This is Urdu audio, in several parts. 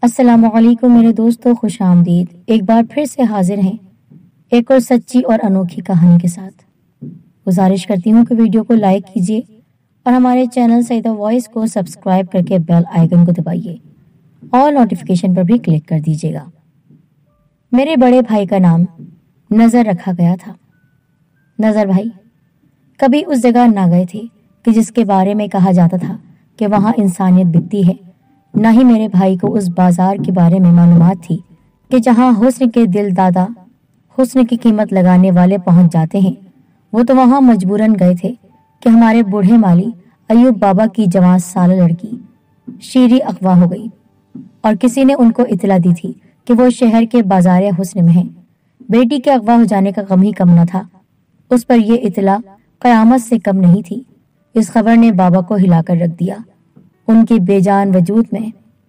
السلام علیکم میرے دوستو، خوش آمدید۔ ایک بار پھر سے حاضر ہیں ایک اور سچی اور انوکھی کہانی کے ساتھ۔ گزارش کرتی ہوں کہ ویڈیو کو لائک کیجیے اور ہمارے چینل سعیدہ وائس کو سبسکرائب کر کے بیل آئیکن کو دبائیے اور نوٹیفیکیشن پر بھی کلک کر دیجیے گا۔ میرے بڑے بھائی کا نام نظر رکھا گیا تھا۔ نظر بھائی کبھی اس جگہ نہ گئے تھے کہ جس کے بارے میں کہا جاتا تھا کہ وہاں انسانیت بکتی ہے، نہ ہی میرے بھائی کو اس بازار کے بارے میں معلومات تھی کہ جہاں حسن کے دل دادا حسن کی قیمت لگانے والے پہنچ جاتے ہیں۔ وہ تو وہاں مجبوراً گئے تھے کہ ہمارے بوڑھے مالی ایوب بابا کی جوان سالہ لڑکی شیری اغوا ہو گئی اور کسی نے ان کو اطلاع دی تھی کہ وہ شہر کے بازار حسن میں ہیں۔ بیٹی کے اغوا ہو جانے کا غم ہی کم نہ تھا، اس پر یہ اطلاع قیامت سے کم نہیں تھی۔ اس خبر نے بابا کو ہلا کر رکھ دیا۔ ان کی بے جان وجود میں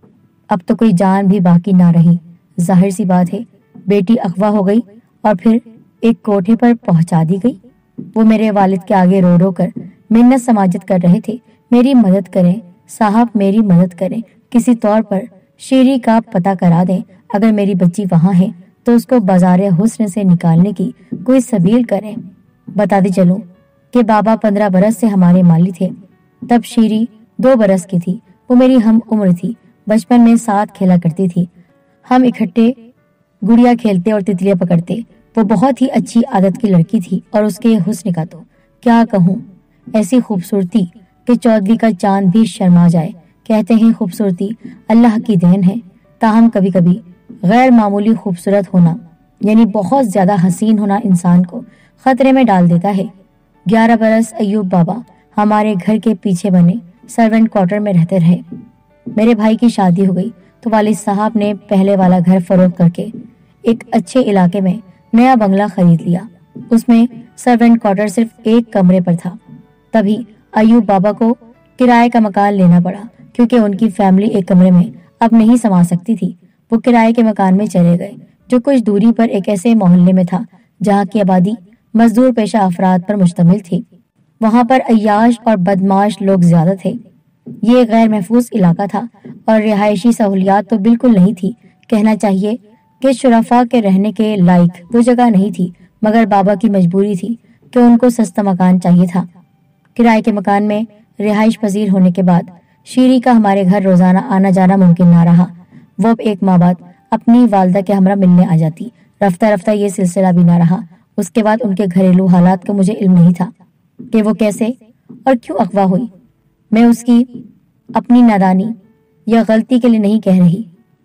اب تو کوئی جان بھی باقی نہ رہی۔ ظاہر سی بات ہے، بیٹی اغوا ہو گئی اور پھر ایک کوٹھے پر پہنچا دی گئی۔ وہ میرے والد کے آگے رو رو کر منت سماجت کر رہے تھے، میری مدد کریں صاحب، میری مدد کریں، کسی طور پر شیری کا پتہ کرا دیں، اگر میری بچی وہاں ہے تو اس کو بازار حسن سے نکالنے کی کوئی سبیل کریں۔ بتاتے چلوں کہ بابا 15 برس سے ہمارے مالی تھے، تب شیری 2 برس کی تھی۔ وہ میری ہم عمر تھی، بچپن میں ساتھ کھیلا کرتی تھی، ہم اکٹھے گڑیا کھیلتے اور تتلیاں پکڑتے۔ وہ بہت ہی اچھی عادت کی لڑکی تھی اور اس کے حسن کا تو کیا کہوں، ایسی خوبصورتی کہ چودھویں کا چاند بھی شرما جائے۔ کہتے ہیں خوبصورتی اللہ کی دین ہے، تاہم کبھی کبھی غیر معمولی خوبصورت ہونا یعنی بہت زیادہ حسین ہونا انسان کو خطرے میں ڈال دیتا ہے۔ 11 برس ایوب بابا ہمارے گھر کے پیچھے بنے سرونٹ کوارٹر میں رہتے رہے۔ میرے بھائی کی شادی ہو گئی تو والد صاحب نے پہلے والا گھر فروخت کر کے ایک اچھے علاقے میں نیا بنگلہ خرید لیا۔ اس میں سرونٹ کوارٹر صرف ایک کمرے پر تھا۔ تبھی ایوب بابا کو کرائے کا مکان لینا پڑا، کیونکہ ان کی فیملی ایک کمرے میں اب نہیں سما سکتی تھی۔ وہ کرائے کے مکان میں چلے گئے جو کچھ دوری پر ایک ایسے محلے میں تھا جہاں کی آبادی مزدور پیشہ افراد پر مشتمل تھی۔ وہاں پر عیاش اور بدماش لوگ زیادہ تھے۔ یہ غیر محفوظ علاقہ تھا اور رہائشی سہولیات تو بالکل نہیں تھی۔ کہنا چاہیے کہ شرفاء کے رہنے کے لائق وہ جگہ نہیں تھی، مگر بابا کی مجبوری تھی کہ ان کو سستا مکان چاہیے تھا۔ کرائے کے مکان میں رہائش پذیر ہونے کے بعد شیری کا ہمارے گھر روزانہ آنا جانا ممکن نہ رہا۔ وہ اب ایک ماہ بعد اپنی والدہ کے ہمراہ ملنے آ جاتی۔ رفتہ رفتہ یہ سلسلہ بھی نہ رہا۔ اس کے بعد ان کے گھریلو حالات کا مجھے علم نہیں تھا کہ وہ کیسے اور کیوں اغوا ہوئی۔ میں اس کی اپنی نادانی یا غلطی کے لیے نہیں کہہ رہی،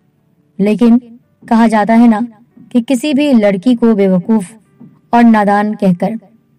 لیکن کہا جاتا ہے نا کہ کسی بھی لڑکی کو بے وقوف اور نادان کہہ کر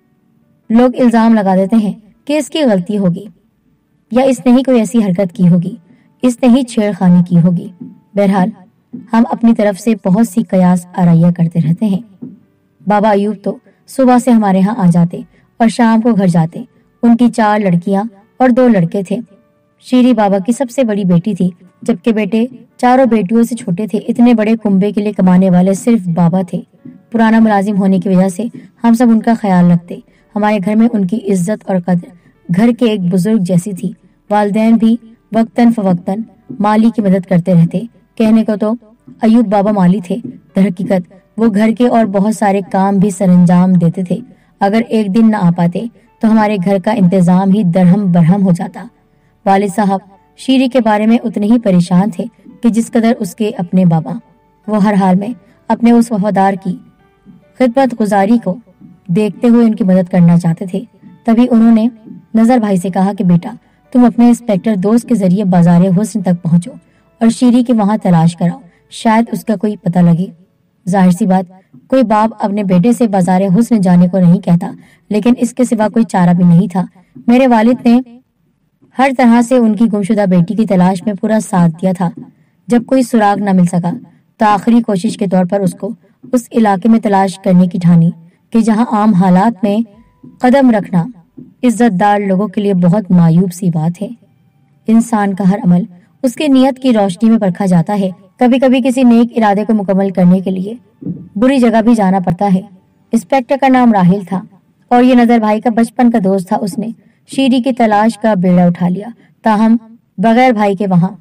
لوگ الزام لگا دیتے ہیں کہ اس کی غلطی ہوگی یا اس نے ہی کوئی ایسی حرکت کی ہوگی، اس نے ہی چھیڑ خانی کی ہوگی۔ بہرحال ہم اپنی طرف سے بہت سی قیاس آرائیاں کرتے رہتے ہیں۔ بابا ایوب تو صبح سے ہمارے ہاں آ جاتے اور شام کو گھر جاتے۔ ان کی 4 لڑکیاں اور 2 لڑکے تھے۔ شیری بابا کی سب سے بڑی بیٹی تھی، جبکہ بیٹے چاروں بیٹیوں سے چھوٹے تھے۔ اتنے بڑے کنبے کے لیے کمانے والے صرف بابا تھے۔ پرانا ملازم ہونے کی وجہ سے ہم سب ان کا خیال رکھتے۔ ہمارے گھر میں ان کی عزت اور قدر گھر کے ایک بزرگ جیسی تھی۔ والدین بھی وقتاً فوقتاً مالی کی مدد کرتے رہتے۔ کہنے کو تو ایوب بابا مالی تھے، در حقیقت وہ گھر کے اور بہت سارے کام بھی سر انجام دیتے تھے۔ اگر ایک دن نہ آ پاتے تو ہمارے گھر کا انتظام ہی درہم برہم ہو جاتا۔ والد صاحب شیری کے بارے میں اتنے ہی پریشان تھے کہ جس قدر اس کے اپنے بابا۔ وہ ہر حال میں اپنے اس وفادار کی خدمت گزاری کو دیکھتے ہوئے ان کی مدد کرنا چاہتے تھے۔ تبھی انہوں نے نظر بھائی سے کہا کہ بیٹا تم اپنے انسپیکٹر دوست کے ذریعے بازار حسن تک پہنچو اور شیری کے وہاں تلاش کراؤ، شاید اس کا کوئی پتہ لگے۔ ظاہر سی بات، کوئی باپ اپنے بیٹے سے بازار حسن جانے کو نہیں کہتا، لیکن اس کے سوا کوئی چارہ بھی نہیں تھا۔ میرے والد نے ہر طرح سے ان کی گمشدہ بیٹی کی تلاش میں پورا ساتھ دیا تھا۔ جب کوئی سراغ نہ مل سکا تو آخری کوشش کے طور پر اس کو اس علاقے میں تلاش کرنے کی ٹھانی کہ جہاں عام حالات میں قدم رکھنا عزت دار لوگوں کے لیے بہت معیوب سی بات ہے۔ انسان کا ہر عمل اس کی نیت کی روشنی میں پرکھا جاتا ہے۔ کبھی کبھی کسی نیک ارادے کو مکمل کرنے کے لیے بری جگہ بھی جانا پڑتا ہے۔ انسپیکٹر کا نام راہیل تھا اور یہ نظر بھائی کا بچپن کا دوست تھا۔ اس نے شیری کی تلاش کا بیڑا اٹھا لیا، تاہم بغیر بھائی کے وہاں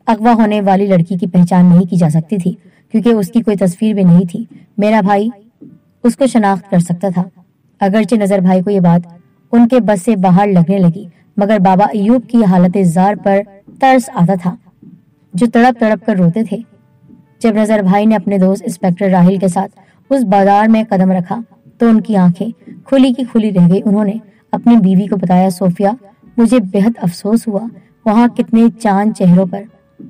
اغوا ہونے والی لڑکی کی پہچان نہیں کی جا سکتی تھی کیونکہ اس کی کوئی تصویر بھی نہیں تھی۔ میرا بھائی اس کو شناخت کر سکتا تھا۔ اگرچہ نظر بھائی کو یہ بات ان کے بس سے باہر لگنے لگی، مگر بابا ایوب کی حالت زار پر ترس آتا تھا جو تڑپ تڑپ کر روتے تھے۔ جب نظر بھائی نے اپنے دوست انسپکٹر راہل کے ساتھ اس بازار میں قدم رکھا تو ان کی آنکھیں کھلی کی کھلی رہ گئی۔ انہوں نے اپنی بیوی کو بتایا، صوفیہ، مجھے بہت افسوس ہوا، وہاں کتنے چاند چہروں پر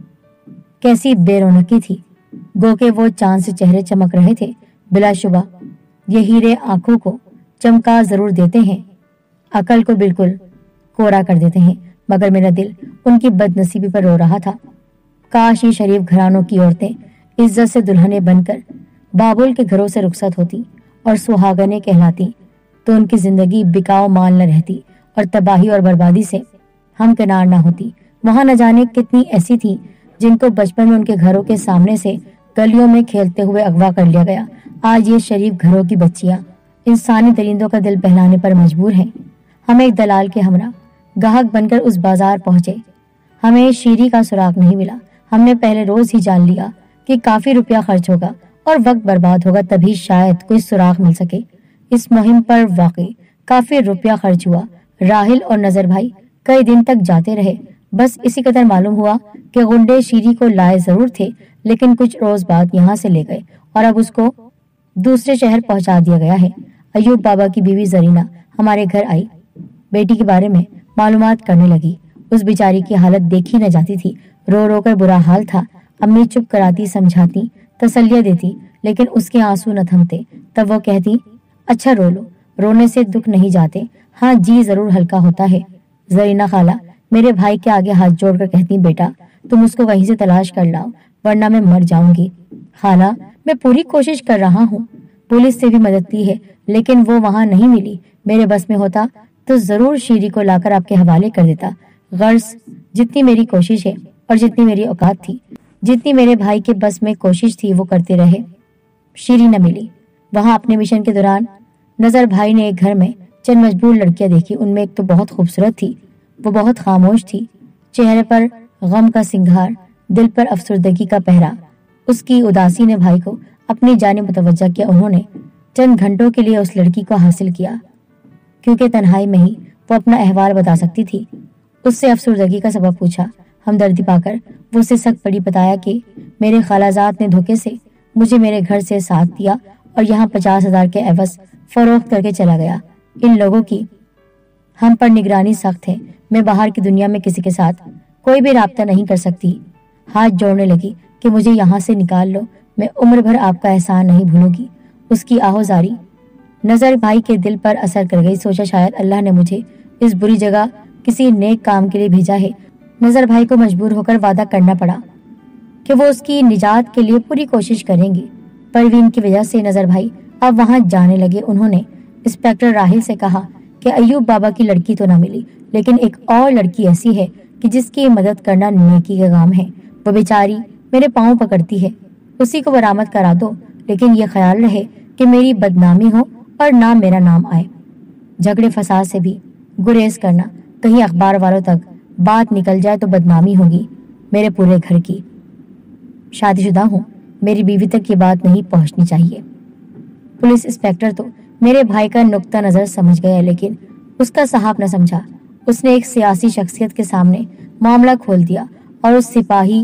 کیسی بے رونقی تھی، گو کہ وہ چاند سے چہرے چمک رہے تھے۔ بلا شبہ یہ ہیرے آنکھوں کو چمکا ضرور دیتے ہیں، عقل کو بالکل کوڑا کر دیتے ہیں، مگر میرا دل ان کی بد نصیبی پر رو رہا تھا۔ کاش یہ شریف گھرانوں کی عورتیں عزت سے دلہنیں بن کر بابل کے گھروں سے رخصت ہوتی اور سہاگنیں کہلاتی تو ان کی زندگی بکاؤ مال نہ رہتی اور تباہی اور بربادی سے ہمکنار نہ ہوتی۔ وہاں نہ جانے کتنی ایسی تھی جن کو بچپن میں ان کے گھروں کے سامنے سے گلیوں میں کھیلتے ہوئے اغوا کر لیا گیا۔ آج یہ شریف گھروں کی بچیاں انسانی درندوں کا دل بہلانے پر مجبور ہیں۔ ہم ایک دلال کے ہمراہ گاہک بن کر اس بازار پہنچے۔ ہمیں شیری کا سراغ نہیں ملا۔ ہم نے پہلے روز ہی جان لیا کہ کافی روپیہ خرچ ہوگا اور وقت برباد ہوگا، تبھی شاید کوئی سراغ مل سکے۔ اس مہم پر واقعی کافی روپیہ خرچ ہوا۔ راہل اور نظر بھائی کئی دن تک جاتے رہے۔ بس اسی قدر معلوم ہوا کہ غنڈے شیری کو لائے ضرور تھے، لیکن کچھ روز بعد یہاں سے لے گئے اور اب اس کو دوسرے شہر پہنچا دیا گیا ہے۔ ایوب بابا کی بیوی زرینہ ہمارے گھر آئی، بیٹی کے بارے میں معلومات کرنے لگی۔ اس بیچاری کی حالت دیکھی نہ جاتی تھی، رو رو کر برا حال تھا۔ امی چپ کراتی، سمجھاتی، تسلیہ دیتی، لیکن اس کے آنسو نہ تھمتے۔ تب وہ کہتی، اچھا رو لو، رونے سے دکھ نہیں جاتے، ہاں جی ضرور ہلکا ہوتا ہے۔ زرینہ خالہ میرے بھائی کے آگے ہاتھ جوڑ کر کہتی، بیٹا تم اس کو وہیں سے تلاش کر لاؤ ورنہ میں مر جاؤں گی۔ خالہ میں پوری کوشش کر رہا ہوں، پولیس سے بھی مدد لی ہے، لیکن وہ وہاں نہیں ملی۔ میرے بس میں ہوتا تو ضرور شیری کو لا کر آپ کے حوالے کر دیتا۔ غرض جتنی میری کوشش ہے اور جتنی میری اوقات تھی، جتنی میرے بھائی کے بس میں کوشش تھی، وہ کرتے رہے، شیری نہ ملی۔ وہاں اپنے مشن کے دوران نظر بھائی نے ایک گھر میں چند مجبور لڑکیاں دیکھی۔ ان میں ایک تو بہت خوبصورت تھی، وہ بہت خاموش تھی، چہرے پر غم کا سنگھار، دل پر افسردگی کا پہرا۔ اس کی اداسی نے بھائی کو اپنی جانب متوجہ کیا۔ انہوں نے چند گھنٹوں کے لیے اس لڑکی کو حاصل کیا کیونکہ تنہائی میں ہی وہ اپنا احوال بتا سکتی تھی۔ اس سے افسردگی کا سبب پوچھا۔ ہمدردی پا کر وہ اسے سخت پڑی، بتایا کہ میرے خالہ زاد نے دھوکے سے مجھے میرے گھر سے ساتھ دیا اور یہاں 50,000 کے عوض فروخت کر کے چلا گیا۔ ان لوگوں کی ہم پر نگرانی سخت ہے، میں باہر کی دنیا میں کسی کے ساتھ کوئی بھی رابطہ نہیں کر سکتی۔ ہاتھ جوڑنے لگی کہ مجھے یہاں سے نکال لو، میں عمر بھر آپ کا احسان نہیں بھولوں گی۔ اس کی آہوزاری نظر بھائی کے دل پر اثر کر گئی۔ سوچا شاید اللہ نے مجھے اس بری جگہ کسی نیک کام کے لیے بھیجا ہے۔ نظر بھائی کو مجبور ہو کر وعدہ کرنا پڑا کہ وہ اس کی نجات کے لیے پوری کوشش کریں گے۔ پروین کی وجہ سے نظر بھائی اب وہاں جانے لگے۔ انہوں نے انسپکٹر راہل سے کہا کہ ایوب بابا کی لڑکی تو نہ ملی، لیکن ایک اور لڑکی ایسی ہے کہ جس کی مدد کرنا نیکی کا کام ہے۔ وہ بیچاری میرے پاؤں پکڑتی ہے، اسی کو برآمد کرا دو، لیکن یہ خیال رہے کہ میری بدنامی ہو اور نہ میرا نام آئے۔ جھگڑے فساد سے بھی گریز کرنا، کہیں اخبار والوں تک بات نکل جائے تو بدنامی ہوگی میرے پورے گھر کی۔ شادی شدہ ہوں، میری بیوی تک یہ بات نہیں پہنچنی چاہیے۔ پولیس انسپکٹر تو میرے بھائی کا نقطہ نظر سمجھ گیا، لیکن اس کا صاحب نہ سمجھا۔ اس نے ایک سیاسی شخصیت کے سامنے معاملہ کھول دیا اور اس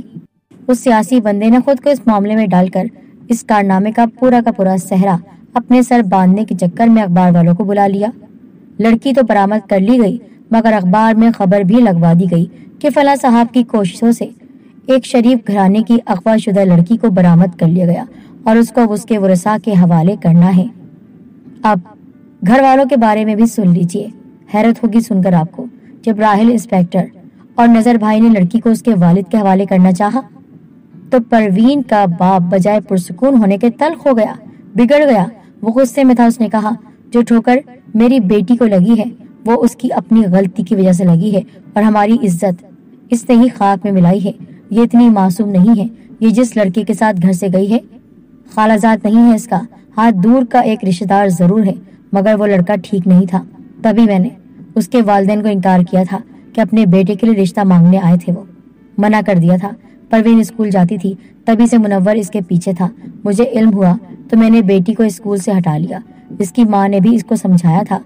سیاسی بندے نے خود کو اس معاملے میں ڈال کر اس کارنامے کا پورا صحرا اپنے سر باندھنے کے چکر میں اخبار والوں کو بلا لیا۔ لڑکی تو برآمد کر لی گئی، مگر اخبار میں خبر بھی لگوا دی گئی کہ فلاں صاحب کی کوششوں سے ایک شریف گھرانے کی اغوا شدہ لڑکی کو برآمد کر لیا گیا اور اس کو اس کے ورثاء کے حوالے کرنا ہے۔ اب گھر والوں کے بارے میں بھی سن لیجئے، حیرت ہوگی سن کر آپ کو۔ جب راہل انسپکٹر اور نظر بھائی نے لڑکی کو اس کے والد کے حوالے کرنا چاہا تو پروین کا باپ بجائے پرسکون ہونے کے تلخ ہو گیا، بگڑ گیا۔ وہ غصے میں تھا۔ اس نے کہا، جو ٹھوکر میری بیٹی کو لگی ہے وہ اس کی اپنی غلطی کی وجہ سے لگی ہے اور ہماری عزت اس نے ہی خاک میں ملائی ہے۔ یہ اتنی معصوم نہیں ہے، یہ جس لڑکے کے ساتھ گھر سے گئی ہے خالہ زاد نہیں ہے، اس کا ہاتھ دور کا ایک رشتہ دار ضرور ہے، مگر وہ لڑکا ٹھیک نہیں تھا۔ تبھی میں نے اس کے والدین کو انکار کیا تھا کہ اپنے بیٹے کے لیے رشتہ مانگنے آئے تھے، وہ منع کر دیا تھا۔ परवीन स्कूल जाती थी, तभी से मुनव्वर इसके पीछे था। मुझे इल्म हुआ तो मैंने बेटी को स्कूल से हटा लिया। इसकी माँ ने भी इसको समझाया था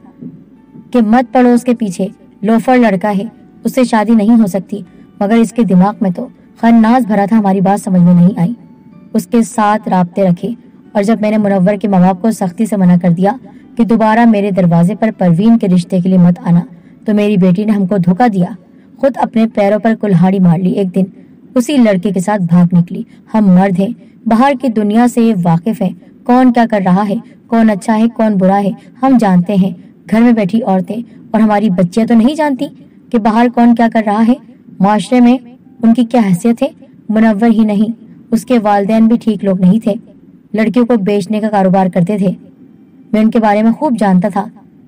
कि मत पड़ो उसके पीछे, लोफर लड़का है, उससे शादी नहीं हो सकती, मगर इसके दिमाग में तो खन्नास भरा था। हमारी बात समझ में नहीं आई। उसके साथ राब्ते रखे, और जब मैंने मुनव्वर के माँ बाप को सख्ती से मना कर दिया कि दोबारा मेरे दरवाजे पर परवीन के रिश्ते के लिए मत आना, तो मेरी बेटी ने हमको धोखा दिया, खुद अपने पैरों पर कुल्हाड़ी मार ली। एक दिन उसी लड़के के साथ भाग निकली। हम मर्द हैं, बाहर की दुनिया से वाकिफ हैं, कौन क्या कर रहा है, कौन अच्छा है कौन बुरा है, हम जानते हैं। घर में बैठी औरतें और हमारी बच्चियां तो नहीं जानती कि बाहर कौन क्या कर रहा है, माशरे में उनकी क्या हैसियत है। मुनव्वर ही नहीं, उसके वालिदैन भी ठीक लोग नहीं थे, लड़कियों को बेचने का कारोबार करते थे। मैं उनके बारे में खूब जानता था।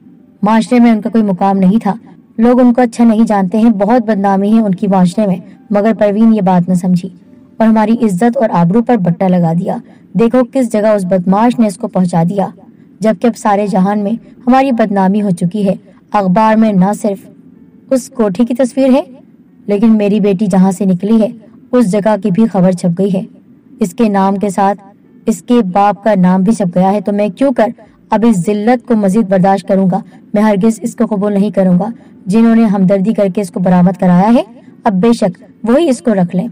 माशरे में उनका कोई मुकाम नहीं था, लोग उनको अच्छा नहीं जानते हैं, बहुत बदनामी है उनकी माशरे में। मगर परवीन ये बात न समझी और हमारी इज्जत और आबरू पर बट्टा लगा दिया। देखो किस जगह उस बदमाश ने इसको पहुंचा दिया, जबकि अब सारे जहान में हमारी बदनामी हो चुकी है। अखबार में न सिर्फ उस कोठी की तस्वीर है, लेकिन मेरी बेटी जहाँ से निकली है उस जगह की भी खबर छप गई है। इसके नाम के साथ इसके बाप का नाम भी छप गया है। तो मैं क्यों कर अब इस जिल्लत को मजीद बर्दाश्त करूंगा। मैं हरगिज इसको कबूल नहीं करूंगा। जिन्होंने हमदर्दी करके इसको बरामद कराया है, अब बेशक वही इसको रख लें।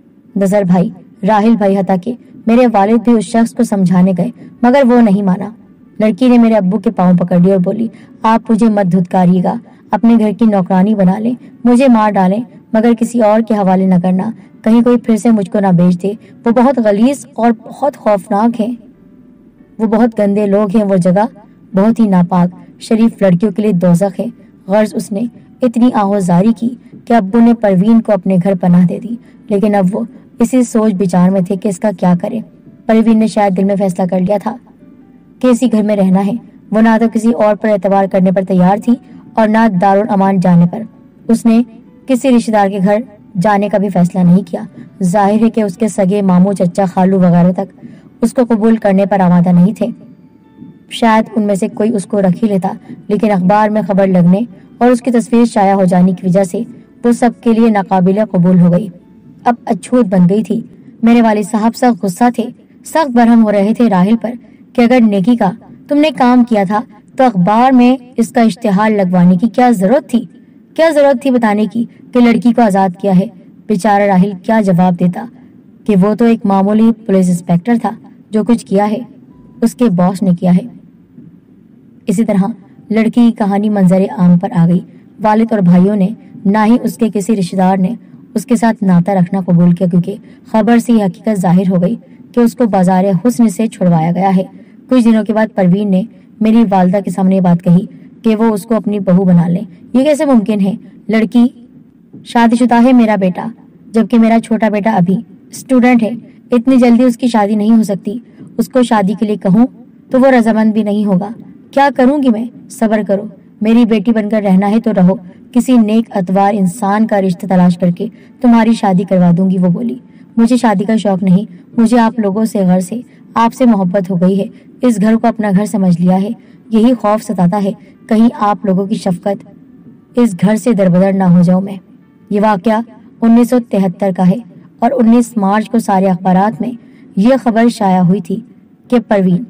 नजर भाई, राहिल भाई हता के मेरे वालिद भी उस शख्स को समझाने गए, मगर वो नहीं माना। लड़की ने मेरे अब्बू के पांव पकड़ लिए और बोली, आप मुझे मत धुतकारिएगा, अपने घर की नौकरानी बना ले, मुझे मार डालें, मगर किसी और के हवाले न करना, कहीं कोई फिर से मुझको ना बेच दे। वो बहुत गलीज और बहुत खौफनाक है, वो बहुत गंदे लोग हैं। वो जगह बहुत ही नापाक, शरीफ लड़कियों के लिए दोज़ख है। गर्ज उसने इतनी आहोजारी की कि अब्बू ने परवीन को अपने घर पनाह दे दी, लेकिन अब वो इसी सोच विचार में थे कि इसका क्या करे। परवीन ने शायद दिल में फैसला कर लिया था कि इसी घर में रहना है। वो ना तो किसी और पर एतबार करने पर तैयार थी और ना दारुल अमान जाने पर। उसने किसी रिश्तेदार के घर जाने का भी फैसला नहीं किया। जाहिर है कि उसके सगे मामू चचा खालू वगैरह तक उसको कबूल करने पर आमादा नहीं थे। शायद उनमें से कोई उसको रख ही लेता, लेकिन अखबार में खबर लगने और उसकी तस्वीर शाया हो जाने की वजह से वो सबके लिए नाकाबिले कबूल हो गई। अब अछूत बन गई थी। मेरे वालिद साहब सख्त गुस्सा थे, सख्त बरहम हो रहे थे राहिल पर कि अगर नेकी का तुमने काम किया था तो अखबार में इसका इश्तिहार लगवाने की क्या जरूरत थी, क्या जरूरत थी बताने की कि लड़की को आजाद किया है। बेचारा राहिल क्या जवाब देता कि वो तो एक मामूली पुलिस इंस्पेक्टर था, जो कुछ किया है उसके बॉस ने किया है। इसी तरह लड़की की कहानी मंजरे आम पर आ गई। वालिद और भाइयों ने, ना ही उसके किसी रिश्तेदार ने उसके साथ नाता रखना कबूल किया, क्योंकि खबर से ये हकीकत जाहिर हो गई कि उसको बाजारे हुस्न से छुड़वाया गया है। कुछ दिनों के बाद परवीन ने मेरी वालदा के सामने बात कही कि वो उसको अपनी बहू बना ले। ये कैसे मुमकिन है? लड़की शादीशुदा है मेरा बेटा, जबकि मेरा छोटा बेटा अभी स्टूडेंट है। इतनी जल्दी उसकी शादी नहीं हो सकती। उसको शादी के लिए कहूँ तो वो रजामंद भी नहीं होगा। क्या करूंगी मैं? सब्र करो, मेरी बेटी बनकर रहना है तो रहो। किसी नेक अतवार इंसान का रिश्ता तलाश करके तुम्हारी शादी करवा दूंगी। वो बोली, मुझे शादी का शौक नहीं, मुझे आप लोगों से, घर से, आपसे मोहब्बत हो गई है। इस घर को अपना घर समझ लिया है। यही खौफ सताता है कहीं आप लोगों की शफकत इस घर से दरबदर ना हो जाऊं मैं। ये वाकया 1973 का है और 19 मार्च को सारे अखबारात में यह खबर शाया हुई थी कि परवीन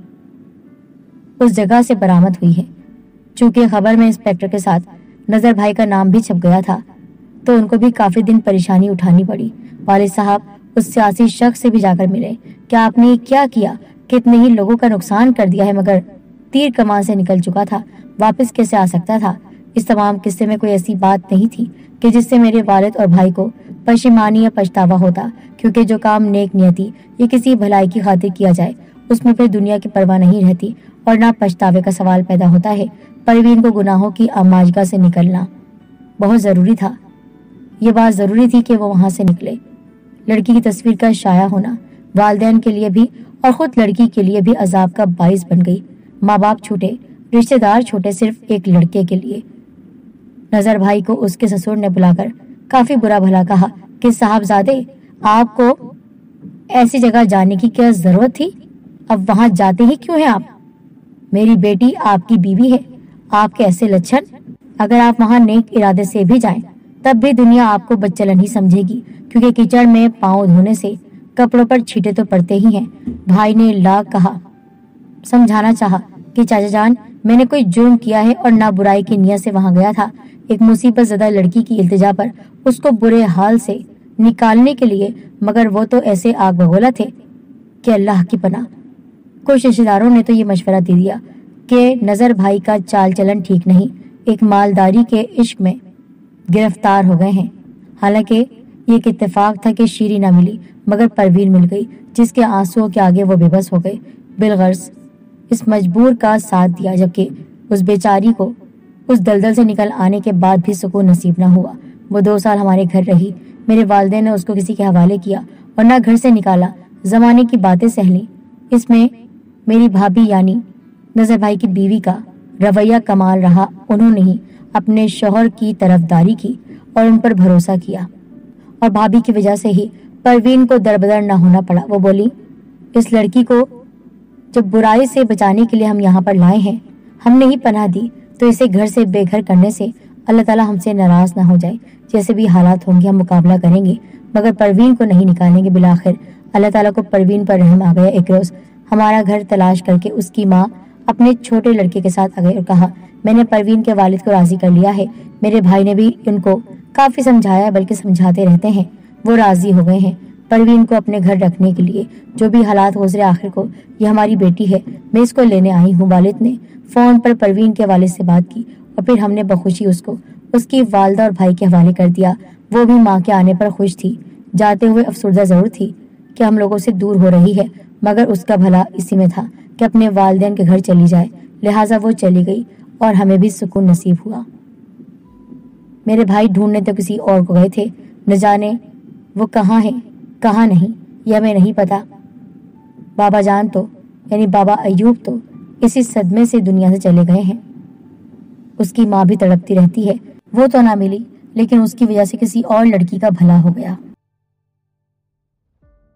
उस जगह से बरामद हुई है। चूंकि खबर में इंस्पेक्टर के साथ नजर भाई का नाम भी छप गया था, तो उनको भी काफी दिन परेशानी उठानी पड़ी। वालिद साहब उस सियासी शख्स से भी जाकर मिले। क्या आपने क्या किया? कितने ही लोगों का नुकसान कर दिया है, मगर तीर कमान से निकल चुका था, वापस कैसे आ सकता था? इस तमाम किस्से में कोई ऐसी बात नहीं थी कि जिससे मेरे वालिद और भाई को पशेमानी या पछतावा होता, क्योंकि जो काम नेक नियति या किसी भलाई की खातिर किया जाए उसमें फिर दुनिया की परवाह नहीं रहती और ना पछतावे का सवाल पैदा होता है। परवीन को गुनाहों की आमाजगा से निकलना बहुत जरूरी था। ये बात जरूरी थी कि वो वहां से निकले। लड़की की तस्वीर का शाया होना वालिदैन के लिए भी और खुद लड़की के लिए भी अजाब का बाइस बन गई। माँ बाप छूटे, रिश्तेदार छूटे, सिर्फ एक लड़के के लिए। नजर भाई को उसके ससुर ने बुलाकर काफी बुरा भला कहा कि साहबजादे, आपको ऐसी जगह जाने की क्या जरूरत थी? अब वहां जाते ही क्यों हैं आप? मेरी बेटी आपकी बीवी है। आपके ऐसे लक्षण, अगर आप वहां नेक इरादे से भी जाएं, तब भी दुनिया आपको बच्चलन ही समझेगी, क्योंकि कीचड़ में पाँव धोने से कपड़ों पर छींटे तो पड़ते ही हैं। भाई ने लाख कहा, समझाना चाहा कि चाचा जान, मैंने कोई जुर्म किया है और ना बुराई की नियत से वहां गया था। एक मुसीबत ज़दा लड़की की इल्तिजा पर उसको बुरे हाल से निकालने के लिए, मगर वो तो ऐसे आग बगोला थे कि अल्लाह की पनाह। कुछ रिश्तेदारों ने तो ये मशवरा दे दिया कि नजर भाई का चाल चलन ठीक नहीं, एक मालदारी के इश्क में गिरफ्तार हो गए हैं। हालांकि ये एक इत्तेफाक था कि शीरी ना मिली, मगर परवीन मिल गई, जिसके आंसुओं के आगे वो बेबस हो गए। बिलगर्ज इस मजबूर का साथ दिया, जबकि उस बेचारी को उस दलदल से निकल आने के बाद भी सुकून नसीब न हुआ। वो 2 साल हमारे घर रही। मेरे वालिदैन ने उसको किसी के हवाले किया और ना घर से निकाला। जमाने की बातें सह ली। इसमें मेरी भाभी यानी नजर भाई की बीवी का रवैया कमाल रहा। उन्होंने ही अपने शौहर की तरफदारी की और उन पर भरोसा किया, और भाभी की वजह से ही परवीन को दरबदर न होना पड़ा। वो बोली, इस लड़की को जब बुराई से बचाने के लिए हम यहाँ पर लाए हैं, हमने ही पनाह दी, तो इसे घर से बेघर करने से अल्लाह ताला हमसे नाराज ना हो जाए। जैसे भी हालात होंगे हम मुकाबला करेंगे, मगर परवीन को नहीं निकालेंगे। बिलाखिर अल्लाह ताला को परवीन पर रहम आ गया। एक रोज हमारा घर तलाश करके उसकी माँ अपने छोटे लड़के के साथ आ गई और कहा, मैंने परवीन के वालिद को राजी कर लिया है। मेरे भाई ने भी उनको काफी समझाया, बल्कि समझाते रहते हैं। वो राजी हो गए हैं परवीन को अपने घर रखने के लिए। जो भी हालात गुजरे, आखिर को ये हमारी बेटी है, मैं इसको लेने आई हूँ। वालिद ने फोन पर परवीन के वालिद से बात की और फिर हमने बखुशी उसको उसकी वालदा और भाई के हवाले कर दिया। वो भी माँ के आने पर खुश थी, जाते हुए अफसुर्दा जरूर थी कि हम लोगों से दूर हो रही है, मगर उसका भला इसी में था कि अपने वालिदैन के घर चली जाए। लिहाजा वो चली गई और हमें भी सुकून नसीब हुआ। मेरे भाई ढूंढने तो किसी और को गए थे, न जाने वो कहाँ है कहाँ नहीं, यह हमें नहीं पता। बाबा जान तो यानी बाबा अयूब तो इसी सदमे से दुनिया से चले गए हैं। उसकी माँ भी तड़पती रहती है। वो तो ना मिली, लेकिन उसकी वजह से किसी और लड़की का भला हो गया।